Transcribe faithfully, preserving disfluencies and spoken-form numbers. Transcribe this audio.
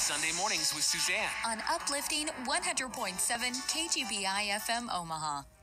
Sunday Mornings with Suzanne on uplifting one hundred point seven K G B I F M Omaha.